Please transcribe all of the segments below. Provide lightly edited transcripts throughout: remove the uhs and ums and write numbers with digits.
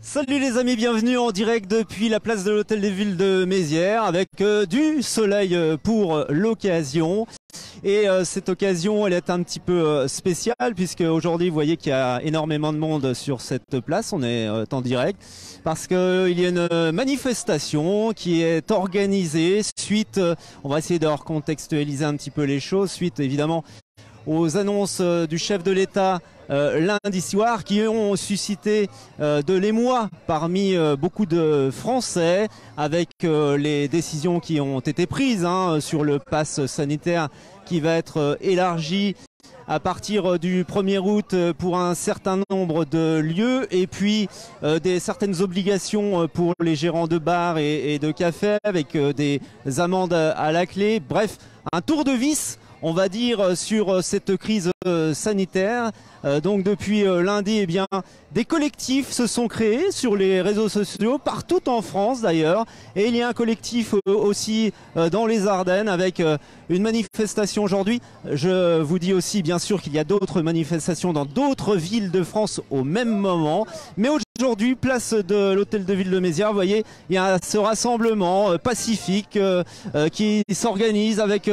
Salut les amis, bienvenue en direct depuis la place de l'Hôtel des Villes de Mézières avec du soleil pour l'occasion. Et cette occasion, elle est un petit peu spéciale puisque aujourd'hui, vous voyez qu'il y a énormément de monde sur cette place. On est en direct parce qu'il y a une manifestation qui est organisée suite, on va essayer de recontextualiser un petit peu les choses, suite évidemment aux annonces du chef de l'État lundi soir qui ont suscité de l'émoi parmi beaucoup de Français avec les décisions qui ont été prises sur le pass sanitaire qui va être élargi à partir du 1er août pour un certain nombre de lieux et puis certaines obligations pour les gérants de bars et de cafés avec des amendes à la clé. Bref, un tour de vis, on va dire, sur cette crise sanitaire. Donc depuis lundi, eh bien, des collectifs se sont créés sur les réseaux sociaux, partout en France d'ailleurs. Et il y a un collectif aussi dans les Ardennes avec une manifestation aujourd'hui. Je vous dis aussi bien sûr qu'il y a d'autres manifestations dans d'autres villes de France au même moment. Mais aujourd'hui, place de l'Hôtel de Ville de Mézières, vous voyez, il y a ce rassemblement pacifique qui s'organise avec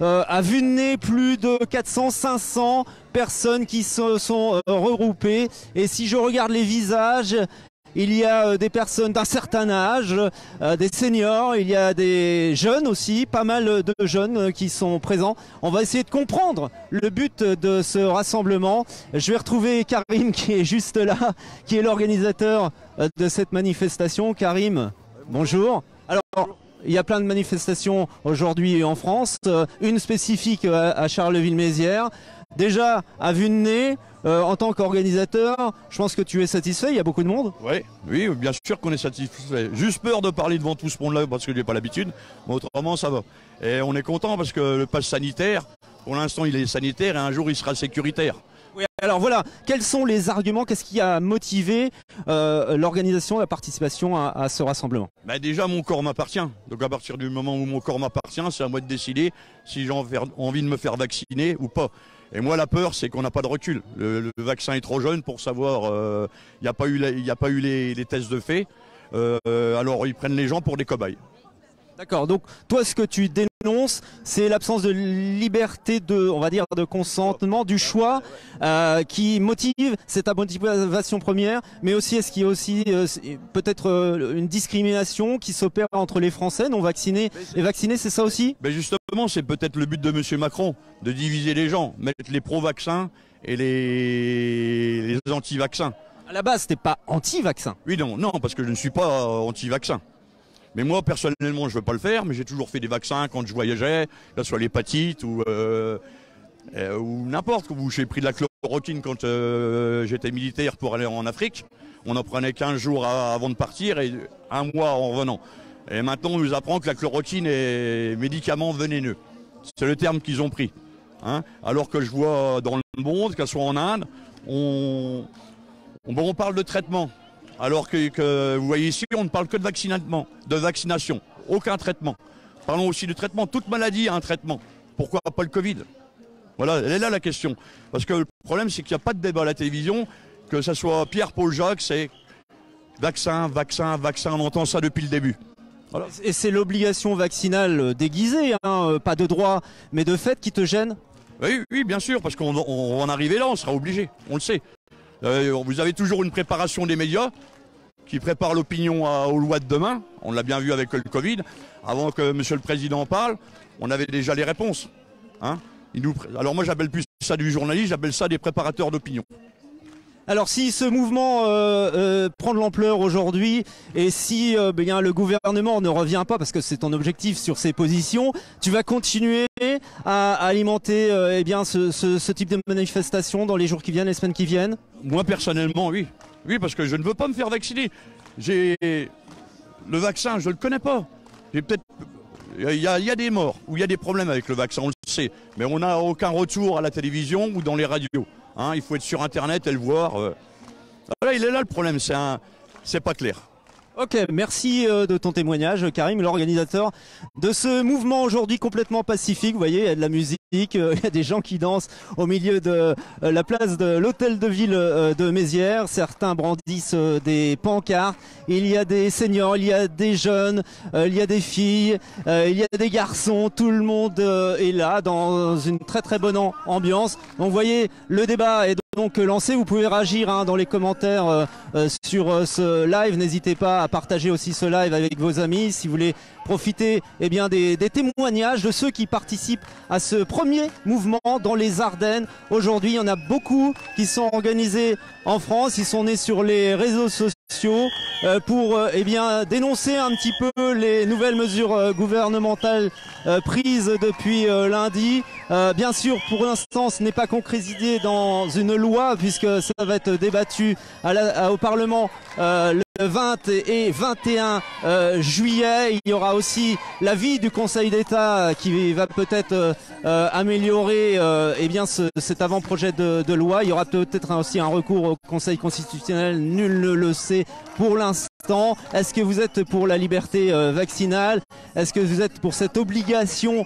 à vue de nez plus de 400-500 personnes qui se sont regroupées. Et si je regarde les visages, il y a des personnes d'un certain âge, des seniors, il y a des jeunes aussi, pas mal de jeunes qui sont présents. On va essayer de comprendre le but de ce rassemblement. Je vais retrouver Karim qui est juste là, qui est l'organisateur de cette manifestation. Karim, bonjour. Alors, il y a plein de manifestations aujourd'hui en France, une spécifique à Charleville-Mézières. Déjà, à vue de nez, en tant qu'organisateur, je pense que tu es satisfait, il y a beaucoup de monde. Oui, bien sûr qu'on est satisfait. Juste peur de parler devant tout ce monde-là parce que je n'ai pas l'habitude, mais autrement ça va. Et on est content parce que le pass sanitaire, pour l'instant il est sanitaire et un jour il sera sécuritaire. Oui, alors voilà, quels sont les arguments, qu'est-ce qui a motivé l'organisation, la participation à ce rassemblement? Déjà mon corps m'appartient, donc à partir du moment où mon corps m'appartient, c'est à moi de décider si j'ai envie de me faire vacciner ou pas. Et moi la peur c'est qu'on n'a pas de recul, le vaccin est trop jeune pour savoir, il n'y a pas eu les tests de fait, alors ils prennent les gens pour des cobayes. D'accord, donc toi ce que tu dénonces, c'est l'absence de liberté on va dire, de consentement, du choix qui motive, c'est ta motivation première, mais aussi est-ce qu'il y a aussi peut-être une discrimination qui s'opère entre les Français non vaccinés et vaccinés, c'est ça aussi? Justement, c'est peut-être le but de M. Macron, de diviser les gens, mettre les pro-vaccins et les anti-vaccins. À la base, t'es pas anti-vaccin? Oui, non, parce que je ne suis pas anti-vaccin. Mais moi, personnellement, je ne veux pas le faire, mais j'ai toujours fait des vaccins quand je voyageais, que ce soit l'hépatite ou n'importe. J'ai pris de la chloroquine quand j'étais militaire pour aller en Afrique. On en prenait 15 jours avant de partir et un mois en revenant. Et maintenant, on nous apprend que la chloroquine est médicament vénéneux. C'est le terme qu'ils ont pris. Alors que je vois dans le monde, qu'elle soit en Inde, on parle de traitement. Alors que vous voyez ici, on ne parle que de vaccination, aucun traitement. Parlons aussi de traitement, toute maladie a un traitement. Pourquoi pas le Covid? Voilà, elle est là la question. Parce que le problème, c'est qu'il n'y a pas de débat à la télévision, que ce soit Pierre-Paul Jacques, c'est vaccin, vaccin, vaccin, on entend ça depuis le début. Voilà. Et c'est l'obligation vaccinale déguisée, pas de droit, mais de fait qui te gêne? Oui, bien sûr, parce qu'on va en arriver là, on sera obligé, on le sait. Vous avez toujours une préparation des médias qui prépare l'opinion aux lois de demain. On l'a bien vu avec le Covid. Avant que M. le Président parle, on avait déjà les réponses. Alors moi, j'appelle plus ça du journalisme, j'appelle ça des préparateurs d'opinion. Alors si ce mouvement prend de l'ampleur aujourd'hui et si le gouvernement ne revient pas, parce que c'est ton objectif sur ses positions, tu vas continuer à alimenter ce type de manifestation dans les jours qui viennent, les semaines qui viennent? Moi personnellement, oui. Oui, parce que je ne veux pas me faire vacciner. Le vaccin, je ne le connais pas. Il y a des morts ou il y a des problèmes avec le vaccin, on le sait. Mais on n'a aucun retour à la télévision ou dans les radios. Il faut être sur Internet et le voir. Voilà, il est là le problème, c'est pas clair. Ok, merci de ton témoignage, Karim, l'organisateur de ce mouvement aujourd'hui complètement pacifique. Vous voyez, il y a de la musique, il y a des gens qui dansent au milieu de la place de l'hôtel de ville de Mézières. Certains brandissent des pancartes. Il y a des seniors, il y a des jeunes, il y a des filles, il y a des garçons. Tout le monde est là dans une très très bonne ambiance. Donc vous voyez, le débat est donc lancé. Vous pouvez réagir dans les commentaires sur ce live. N'hésitez pas à partager aussi ce live avec vos amis si vous voulez profiter des témoignages de ceux qui participent à ce premier mouvement dans les Ardennes. Aujourd'hui, il y en a beaucoup qui sont organisés en France. Ils sont nés sur les réseaux sociaux pour dénoncer un petit peu les nouvelles mesures gouvernementales prises depuis lundi. Bien sûr, pour l'instant, ce n'est pas concrétisé dans une loi puisque ça va être débattu au Parlement le 20 et 21 juillet. Il y aura aussi l'avis du Conseil d'État qui va peut-être améliorer cet avant-projet de loi. Il y aura peut-être aussi un recours au Conseil constitutionnel. Nul ne le sait pour l'instant. Est-ce que vous êtes pour la liberté vaccinale? Est-ce que vous êtes pour cette obligation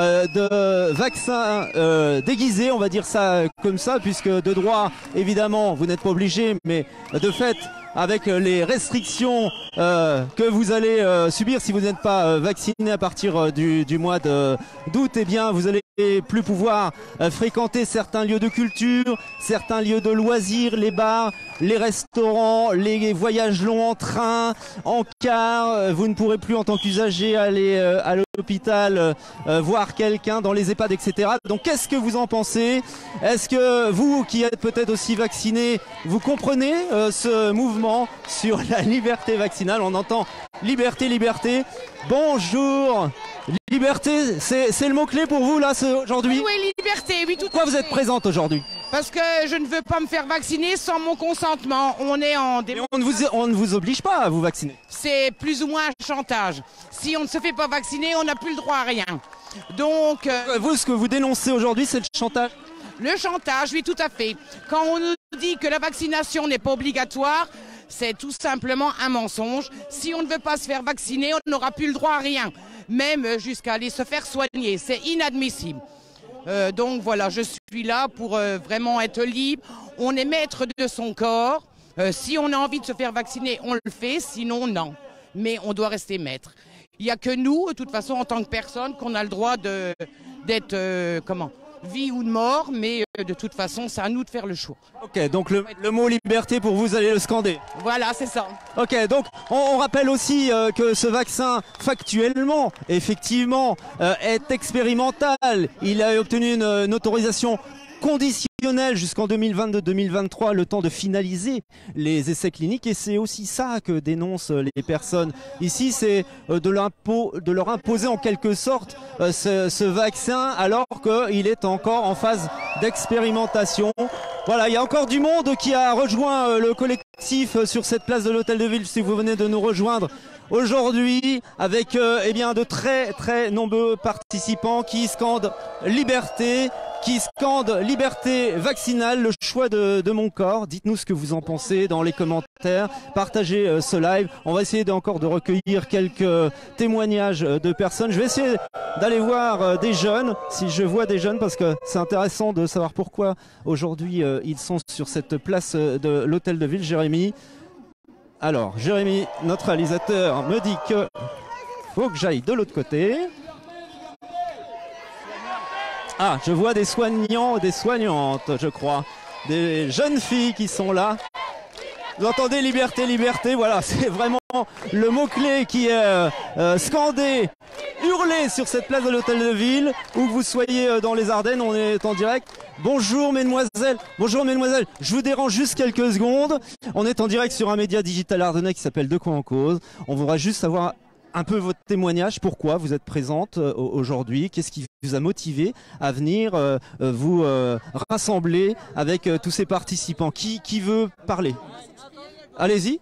de vaccin déguisé, on va dire ça comme ça, puisque de droit, évidemment, vous n'êtes pas obligé, mais de fait, avec les restrictions que vous allez subir si vous n'êtes pas vacciné à partir du mois d'août, vous allez plus pouvoir fréquenter certains lieux de culture, certains lieux de loisirs, les bars, les restaurants, les voyages longs en train, en car. Vous ne pourrez plus en tant qu'usager aller à l'hôpital voir quelqu'un dans les EHPAD, etc. Donc qu'est-ce que vous en pensez? Est-ce que vous qui êtes peut-être aussi vacciné, vous comprenez ce mouvement sur la liberté vaccinale? On entend liberté, liberté. Bonjour. Liberté, c'est le mot-clé pour vous là aujourd'hui? Oui, liberté, oui, tout à fait. Pourquoi vous êtes présente aujourd'hui? Parce que je ne veux pas me faire vacciner sans mon consentement. On est en démocratie. On ne vous oblige pas à vous vacciner. C'est plus ou moins un chantage. Si on ne se fait pas vacciner, on n'a plus le droit à rien. Donc... Vous, ce que vous dénoncez aujourd'hui, c'est le chantage? Le chantage, oui, tout à fait. Quand on nous dit que la vaccination n'est pas obligatoire, c'est tout simplement un mensonge. Si on ne veut pas se faire vacciner, on n'aura plus le droit à rien. Même jusqu'à aller se faire soigner. C'est inadmissible. Donc voilà, je suis là pour vraiment être libre. On est maître de son corps. Si on a envie de se faire vacciner, on le fait. Sinon, non. Mais on doit rester maître. Il n'y a que nous, de toute façon, en tant que personne, qu'on a le droit d'être, vie ou de mort. Mais de toute façon, c'est à nous de faire le choix. Ok, donc le mot liberté, pour vous, allez le scander. Voilà, c'est ça. Ok, donc on rappelle aussi que ce vaccin, factuellement, effectivement, est expérimental. Il a obtenu une autorisation conditionnelle jusqu'en 2022-2023, le temps de finaliser les essais cliniques. Et c'est aussi ça que dénoncent les personnes ici, c'est de leur imposer en quelque sorte ce vaccin alors qu'il est encore en phase d'expérimentation. Voilà, il y a encore du monde qui a rejoint le collectif sur cette place de l'Hôtel de Ville, si vous venez de nous rejoindre aujourd'hui, avec de très très nombreux participants qui scandent liberté, qui scandent liberté vaccinale, le choix de mon corps. Dites-nous ce que vous en pensez dans les commentaires, partagez ce live. On va essayer encore de recueillir quelques témoignages de personnes. Je vais essayer d'aller voir des jeunes, si je vois des jeunes, parce que c'est intéressant de savoir pourquoi aujourd'hui ils sont sur cette place de l'Hôtel de Ville. Jérémy. Alors, Jérémy, notre réalisateur, me dit que faut que j'aille de l'autre côté. Ah, je vois des soignants, des soignantes, je crois. Des jeunes filles qui sont là. Vous entendez liberté, liberté, voilà, c'est vraiment le mot-clé qui est scandé, hurlé sur cette place de l'Hôtel de Ville, où que vous soyez dans les Ardennes, on est en direct. Bonjour mesdemoiselles, je vous dérange juste quelques secondes. On est en direct sur un média digital ardennais qui s'appelle De quoi en cause. On voudrait juste savoir un peu votre témoignage, pourquoi vous êtes présente aujourd'hui, qu'est-ce qui vous a motivé à venir vous rassembler avec tous ces participants. Qui veut parler? Allez-y.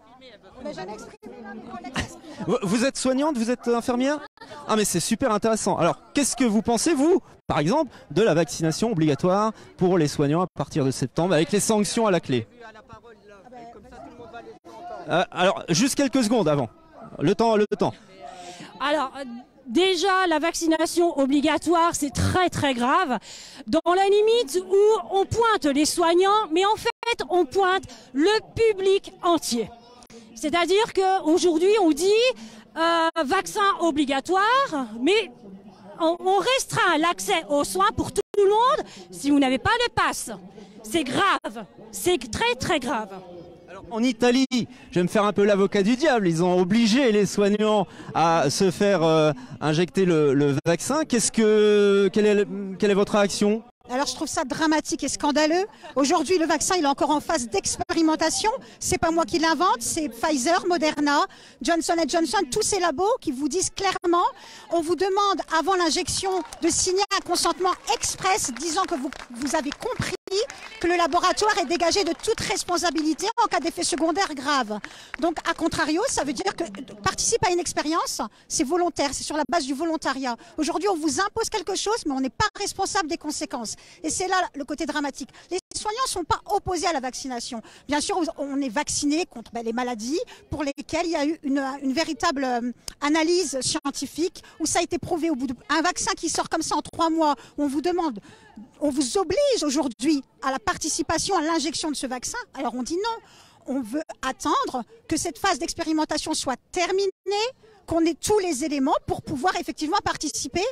Vous êtes soignante, vous êtes infirmière? Ah mais c'est super intéressant. Alors qu'est-ce que vous pensez vous, par exemple, de la vaccination obligatoire pour les soignants à partir de septembre avec les sanctions à la clé? Alors, juste quelques secondes avant. Le temps. Alors, déjà, la vaccination obligatoire, c'est très très grave, dans la limite où on pointe les soignants, mais en fait, on pointe le public entier. C'est-à-dire qu'aujourd'hui, on dit vaccin obligatoire, mais on restreint l'accès aux soins pour tout le monde si vous n'avez pas de passe. C'est grave, c'est très très grave. Alors, en Italie, je vais me faire un peu l'avocat du diable, ils ont obligé les soignants à se faire injecter le vaccin. Quelle est votre réaction ? Alors je trouve ça dramatique et scandaleux. Aujourd'hui, le vaccin, il est encore en phase d'expérimentation. C'est pas moi qui l'invente, c'est Pfizer, Moderna, Johnson & Johnson, tous ces labos qui vous disent clairement, on vous demande avant l'injection de signer un consentement express disant que vous avez compris que le laboratoire est dégagé de toute responsabilité en cas d'effet secondaire grave. Donc, à contrario, ça veut dire que participer à une expérience, c'est volontaire, c'est sur la base du volontariat. Aujourd'hui, on vous impose quelque chose, mais on n'est pas responsable des conséquences. Et c'est là le côté dramatique. Les soignants ne sont pas opposés à la vaccination. Bien sûr, on est vacciné contre les maladies pour lesquelles il y a eu une véritable analyse scientifique où ça a été prouvé au bout d'un vaccin qui sort comme ça en 3 mois, où on vous demande, on vous oblige aujourd'hui à la participation à l'injection de ce vaccin. Alors on dit non, on veut attendre que cette phase d'expérimentation soit terminée, qu'on ait tous les éléments pour pouvoir effectivement participer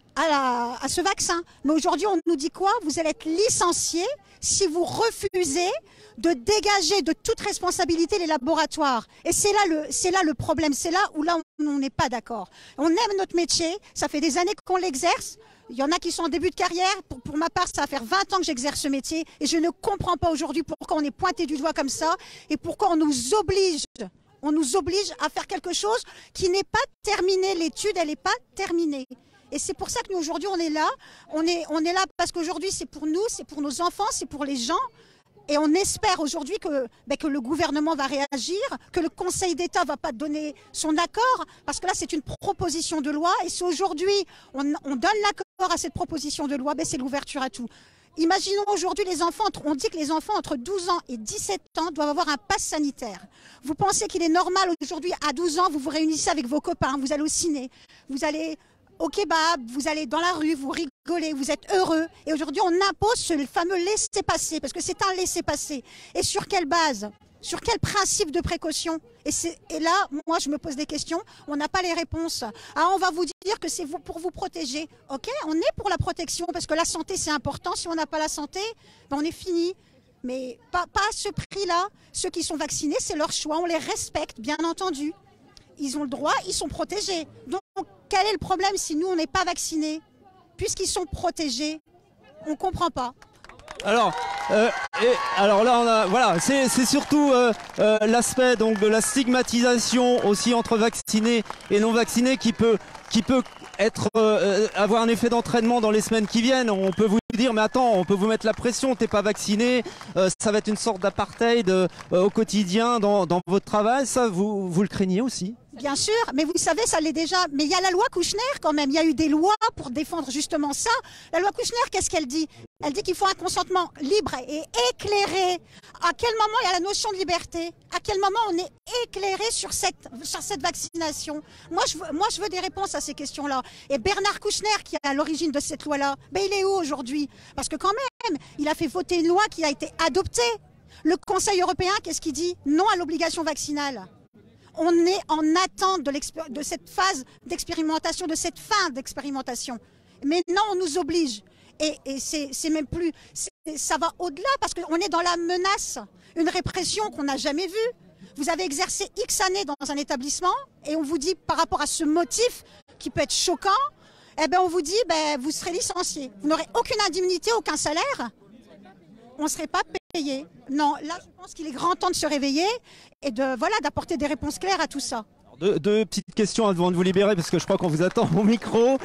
à ce vaccin. Mais aujourd'hui, on nous dit quoi? Vous allez être licencié si vous refusez de dégager de toute responsabilité les laboratoires. Et c'est là le problème, c'est là où on n'est pas d'accord. On aime notre métier, ça fait des années qu'on l'exerce. Il y en a qui sont en début de carrière. Pour ma part, ça va faire 20 ans que j'exerce ce métier et je ne comprends pas aujourd'hui pourquoi on est pointé du doigt comme ça et pourquoi on nous oblige à faire quelque chose qui n'est pas terminé. L'étude, elle n'est pas terminée. Et c'est pour ça que nous, aujourd'hui, on est là. On est là parce qu'aujourd'hui, c'est pour nous, c'est pour nos enfants, c'est pour les gens. Et on espère aujourd'hui que le gouvernement va réagir, que le Conseil d'État va pas donner son accord, parce que là, c'est une proposition de loi. Et si aujourd'hui, on donne l'accord à cette proposition de loi, c'est l'ouverture à tout. Imaginons aujourd'hui les enfants, on dit que les enfants entre 12 ans et 17 ans doivent avoir un pass sanitaire. Vous pensez qu'il est normal aujourd'hui, à 12 ans, vous vous réunissez avec vos copains, vous allez au ciné, vous allez au kebab, vous allez dans la rue, vous rigolez, vous êtes heureux. Et aujourd'hui, on impose ce fameux laisser-passer, parce que c'est un laisser-passer. Et sur quelle base? Sur quel principe de précaution? Et là, moi, je me pose des questions. On n'a pas les réponses. Ah, on va vous dire que c'est pour vous protéger. Ok, on est pour la protection, parce que la santé, c'est important. Si on n'a pas la santé, on est fini. Mais pas à ce prix-là. Ceux qui sont vaccinés, c'est leur choix. On les respecte, bien entendu. Ils ont le droit, ils sont protégés. Donc, quel est le problème si nous, on n'est pas vaccinés? Puisqu'ils sont protégés, on ne comprend pas. Alors là, voilà, c'est surtout l'aspect donc de la stigmatisation aussi entre vaccinés et non vaccinés qui peut avoir un effet d'entraînement dans les semaines qui viennent. On peut vous dire, mais attends, on peut vous mettre la pression, t'es pas vacciné, ça va être une sorte d'apartheid au quotidien dans votre travail. Ça, vous le craignez aussi? Bien sûr, mais vous savez, ça l'est déjà. Mais il y a la loi Kouchner quand même. Il y a eu des lois pour défendre justement ça. La loi Kouchner, qu'est-ce qu'elle dit? Elle dit qu'il faut un consentement libre et éclairé. À quel moment il y a la notion de liberté? À quel moment on est éclairé sur cette vaccination? Moi, je veux des réponses à ces questions-là. Et Bernard Kouchner, qui est à l'origine de cette loi-là, il est où aujourd'hui? Parce que quand même, il a fait voter une loi qui a été adoptée. Le Conseil européen, qu'est-ce qu'il dit? Non à l'obligation vaccinale. On est en attente de cette phase d'expérimentation, de cette fin d'expérimentation. Maintenant, on nous oblige. Et c'est même plus... Ça va au-delà parce qu'on est dans la menace. Une répression qu'on n'a jamais vue. Vous avez exercé X années dans un établissement et on vous dit, par rapport à ce motif qui peut être choquant, on vous dit, vous serez licencié. Vous n'aurez aucune indemnité, aucun salaire. On ne serait pas payé. Non, là, je pense qu'il est grand temps de se réveiller et d'apporter des réponses claires à tout ça. Deux petites questions avant de vous libérer parce que je crois qu'on vous attend au micro.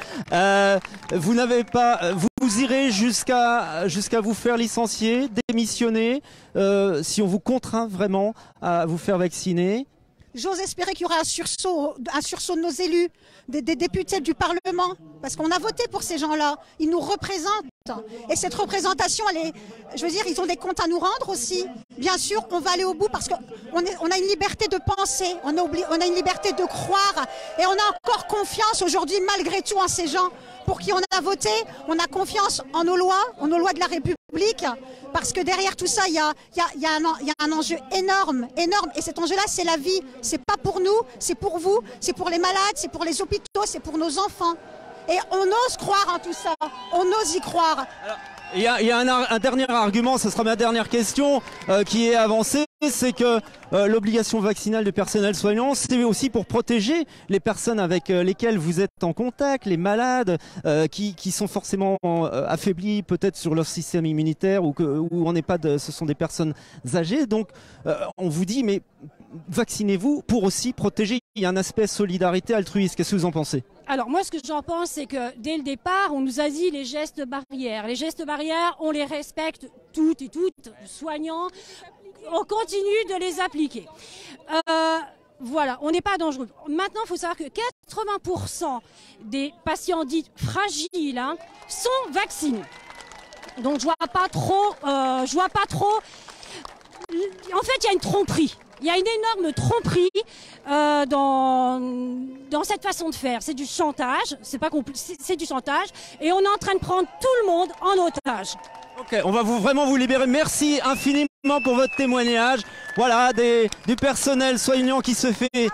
Vous irez jusqu'à vous faire licencier, démissionner, si on vous contraint vraiment à vous faire vacciner. J'ose espérer qu'il y aura un sursaut de nos élus, des députés du Parlement, parce qu'on a voté pour ces gens-là. Ils nous représentent. Et cette représentation, je veux dire, ils ont des comptes à nous rendre aussi. Bien sûr, on va aller au bout parce qu'on a une liberté de penser, on a une liberté de croire et on a encore confiance aujourd'hui malgré tout en ces gens pour qui on a voté. On a confiance en nos lois de la République, parce que derrière tout ça, il y a un enjeu énorme. Et cet enjeu-là, c'est la vie. C'est pas pour nous, c'est pour vous, c'est pour les malades, c'est pour les hôpitaux, c'est pour nos enfants. Et on ose croire en tout ça, on ose y croire. Alors, il y a un dernier argument, ce sera ma dernière question, qui est avancée, c'est que l'obligation vaccinale du personnel soignant, c'est aussi pour protéger les personnes avec lesquelles vous êtes en contact, les malades qui sont forcément affaiblis peut-être sur leur système immunitaire ou on n'est pas ce sont des personnes âgées. Donc on vous dit mais vaccinez-vous pour aussi protéger. Il y a un aspect solidarité altruiste. Qu'est-ce que vous en pensez? Alors moi, ce que j'en pense, c'est que dès le départ, on nous a dit les gestes barrières. Les gestes barrières, on les respecte toutes et toutes, soignants. On continue de les appliquer. Voilà, on n'est pas dangereux. Maintenant, il faut savoir que 80% des patients dits fragiles sont vaccinés. Donc je vois pas trop. En fait, il y a une tromperie. Il y a une énorme tromperie dans cette façon de faire. C'est du chantage, c'est du chantage, et on est en train de prendre tout le monde en otage. Ok, on va vraiment vous libérer. Merci infiniment pour votre témoignage. Voilà, du personnel soignant qui se fait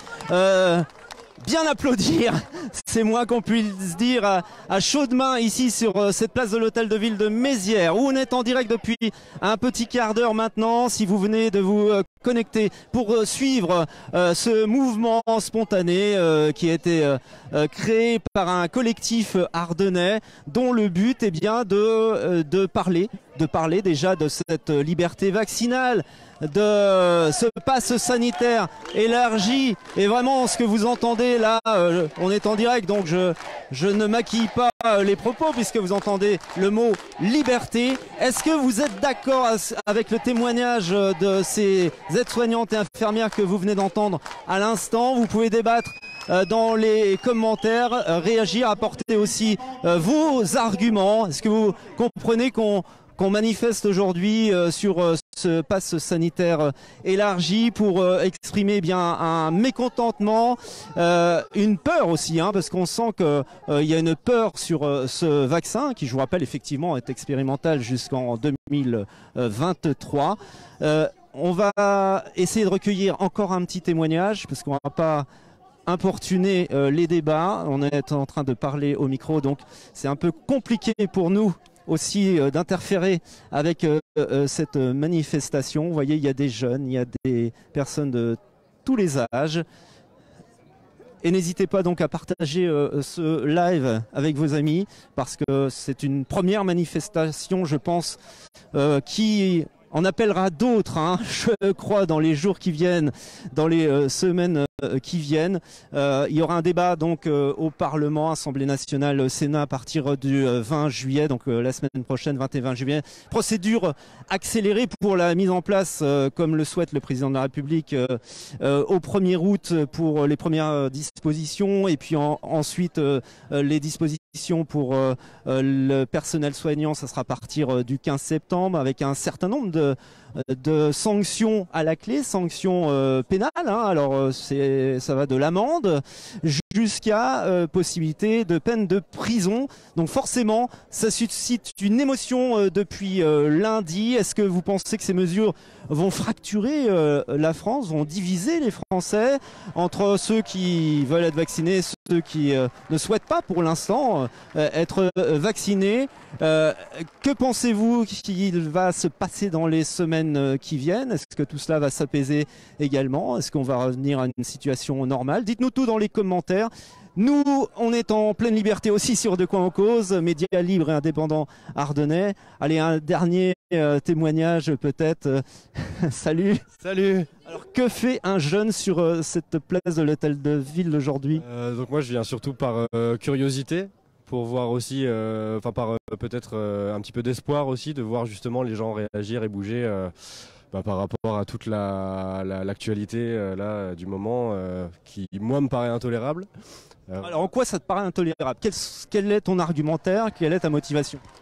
bien applaudir. C'est moins qu'on puisse dire à chaudes mains ici sur cette place de l'hôtel de ville de Mézières, où on est en direct depuis un petit quart d'heure maintenant. Si vous venez de vous connecter pour suivre ce mouvement spontané qui a été créé par un collectif ardennais dont le but est bien de parler déjà de cette liberté vaccinale, de ce passe sanitaire élargi. Et vraiment ce que vous entendez là, on est en direct, donc je ne maquille pas les propos puisque vous entendez le mot liberté. Est-ce que vous êtes d'accord avec le témoignage de ces aides-soignantes et infirmières que vous venez d'entendre à l'instant? Vous pouvez débattre dans les commentaires, réagir, apporter aussi vos arguments. Est-ce que vous comprenez qu'on manifeste aujourd'hui sur ce passe sanitaire élargi pour exprimer bien un mécontentement, une peur aussi, parce qu'on sent qu'il y a une peur sur ce vaccin qui, je vous rappelle, effectivement est expérimental jusqu'en 2023. On va essayer de recueillir encore un petit témoignage parce qu'on ne va pas importuner les débats. On est en train de parler au micro, donc c'est un peu compliqué pour nous aussi d'interférer avec cette manifestation. Vous voyez, il y a des jeunes, il y a des personnes de tous les âges. Et n'hésitez pas donc à partager ce live avec vos amis, parce que c'est une première manifestation, je pense, qui en appellera d'autres, je crois, dans les jours qui viennent, dans les semaines qui viennent. Il y aura un débat donc au Parlement, Assemblée nationale, Sénat à partir du 20 juillet, donc la semaine prochaine, 20 et 20 juillet. Procédure accélérée pour la mise en place, comme le souhaite le président de la République, au 1er août pour les premières dispositions, et puis ensuite les dispositions pour le personnel soignant, ça sera à partir du 15 septembre, avec un certain nombre de sanctions à la clé, sanctions pénales, alors ça va de l'amende jusqu'à possibilité de peine de prison. Donc forcément, ça suscite une émotion depuis lundi. Est-ce que vous pensez que ces mesures vont fracturer la France, vont diviser les Français entre ceux qui veulent être vaccinés et ceux qui ne souhaitent pas pour l'instant être vaccinés? Que pensez-vous qu'il va se passer dans les semaines qui viennent? Est-ce que tout cela va s'apaiser également? Est-ce qu'on va revenir à une situation normale? Dites-nous tout dans les commentaires. Nous, on est en pleine liberté aussi sur De quoi on cause, médias libres et indépendants ardennais. Allez, un dernier témoignage peut-être. Salut. Salut. Alors, que fait un jeune sur cette place de l'hôtel de ville aujourd'hui? Donc moi, je viens surtout par curiosité, pour voir aussi, par peut-être un petit peu d'espoir aussi, de voir justement les gens réagir et bouger par rapport à toute l'actualité là du moment qui, moi, me paraît intolérable. Alors en quoi ça te paraît intolérable? Quel est ton argumentaire? Quelle est ta motivation?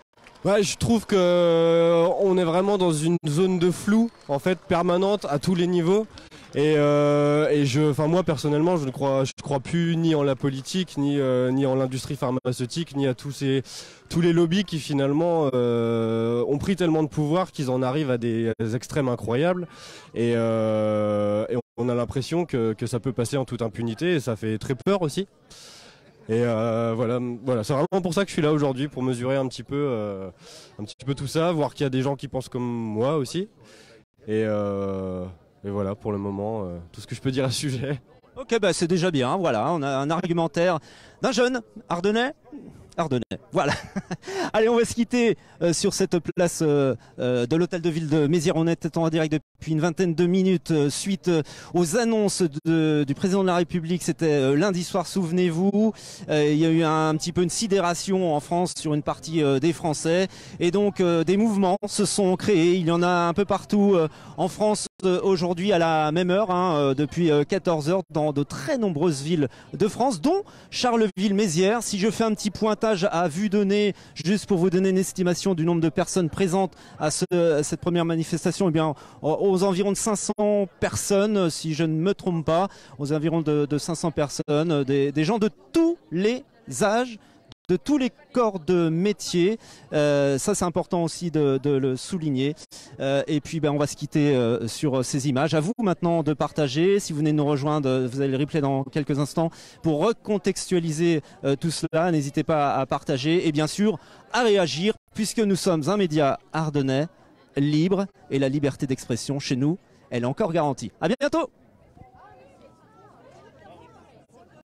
Ouais, je trouve que on est vraiment dans une zone de flou en fait permanente à tous les niveaux. Et moi personnellement, je crois plus ni en la politique, ni en l'industrie pharmaceutique, ni à tous les lobbies qui finalement ont pris tellement de pouvoir qu'ils en arrivent à des extrêmes incroyables. Et on a l'impression que ça peut passer en toute impunité et ça fait très peur aussi. Et voilà, c'est vraiment pour ça que je suis là aujourd'hui, pour mesurer un petit peu tout ça, voir qu'il y a des gens qui pensent comme moi aussi. Et voilà, pour le moment, tout ce que je peux dire à ce sujet. Ok, bah c'est déjà bien, voilà, on a un argumentaire d'un jeune Ardennais. Voilà. Allez, on va se quitter sur cette place de l'hôtel de ville de Mézières. On est en direct depuis une vingtaine de minutes suite aux annonces du président de la République. C'était lundi soir, souvenez-vous. Il y a eu un petit peu une sidération en France sur une partie des Français. Et donc, des mouvements se sont créés. Il y en a un peu partout en France aujourd'hui à la même heure, depuis 14 heures, dans de très nombreuses villes de France, dont Charleville-Mézières. Si je fais un petit pointage à vue donnée, juste pour vous donner une estimation du nombre de personnes présentes à cette première manifestation, eh bien, aux environs de 500 personnes, si je ne me trompe pas, aux environs de 500 personnes, des gens de tous les âges, de tous les corps de métier. Ça, c'est important aussi de le souligner. Et puis, on va se quitter sur ces images. À vous maintenant de partager. Si vous venez de nous rejoindre, vous avez le replay dans quelques instants pour recontextualiser tout cela. N'hésitez pas à partager et bien sûr à réagir, puisque nous sommes un média ardennais libre et la liberté d'expression chez nous, elle est encore garantie. À bientôt.